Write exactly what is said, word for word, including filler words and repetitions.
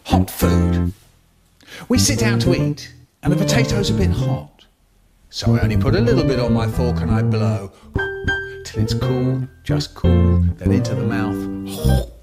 Hot food. We sit down to eat, and the potato's a bit hot. So I only put a little bit on my fork and I blow till it's cool, just cool, then into the mouth.